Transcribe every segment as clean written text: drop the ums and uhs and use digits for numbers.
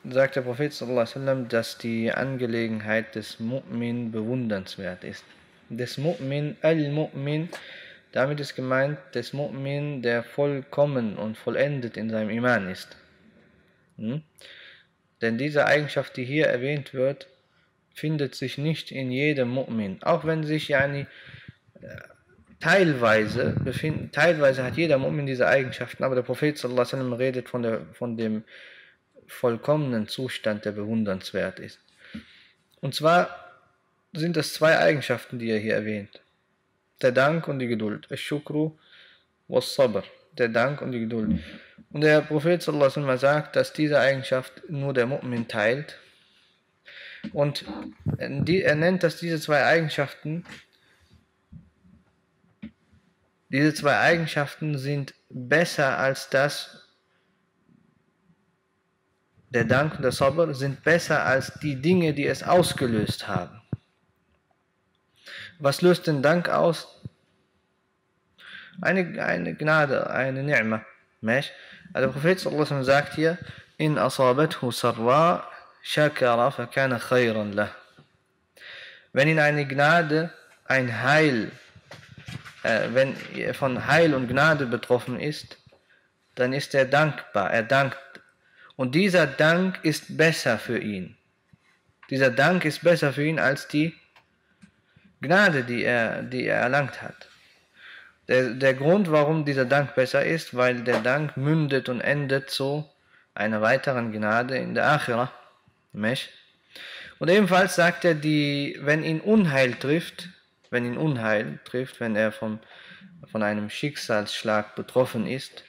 sagt der Prophet sallallahu alaihi wasallam, dass die Angelegenheit des Mu'min bewundernswert ist. Des Mu'min, al-Mu'min, damit ist gemeint, des Mu'min, der vollkommen und vollendet in seinem Iman ist. Denn diese Eigenschaft, die hier erwähnt wird, findet sich nicht in jedem Mu'min. Auch wenn sich teilweise hat jeder Mu'min diese Eigenschaften, aber der Prophet sallallahu alaihi wasallam redet von dem vollkommenen Zustand, der bewundernswert ist. Und zwar sind es zwei Eigenschaften, die er hier erwähnt. Der Dank und die Geduld. Ash-Shukru was-Sabr. Der Dank und die Geduld. Und der Prophet sallallahu alaihi wasallam sagt, dass diese Eigenschaft nur der Mu'min teilt. Und er nennt, dass diese zwei Eigenschaften sind besser als der Dank und der Sabr sind besser als die Dinge, die es ausgelöst haben. Was löst den Dank aus? Eine Gnade, eine Ni'ma. Also der Prophet sallallahu alaihi wasallam sagt hier, in asabathu sarra shakara fakana khayran lah. Wenn in eine Gnade ein Heil, wenn er von Heil und Gnade betroffen ist, dann ist er dankbar, er dankt. Und dieser Dank ist besser für ihn. Dieser Dank ist besser für ihn als die Gnade, die er erlangt hat. Der Grund, warum dieser Dank besser ist, weil der Dank mündet und endet zu einer weiteren Gnade in der Akhirah. Und ebenfalls sagt er, wenn ihn Unheil trifft, wenn er von einem Schicksalsschlag betroffen ist,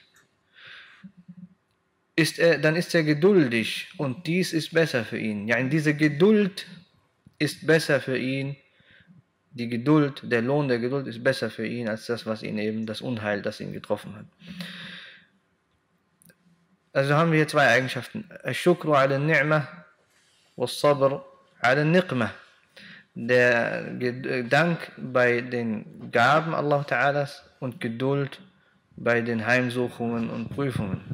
dann ist er geduldig und dies ist besser für ihn. Ja, diese Geduld ist besser für ihn. Die Geduld, der Lohn der Geduld ist besser für ihn als das Unheil, das ihn getroffen hat. Also haben wir hier zwei Eigenschaften. Ash-Shukru ala ni'mah was-Sabr ala niqmah. Der Dank bei den Gaben Allah Ta'alas und Geduld bei den Heimsuchungen und Prüfungen.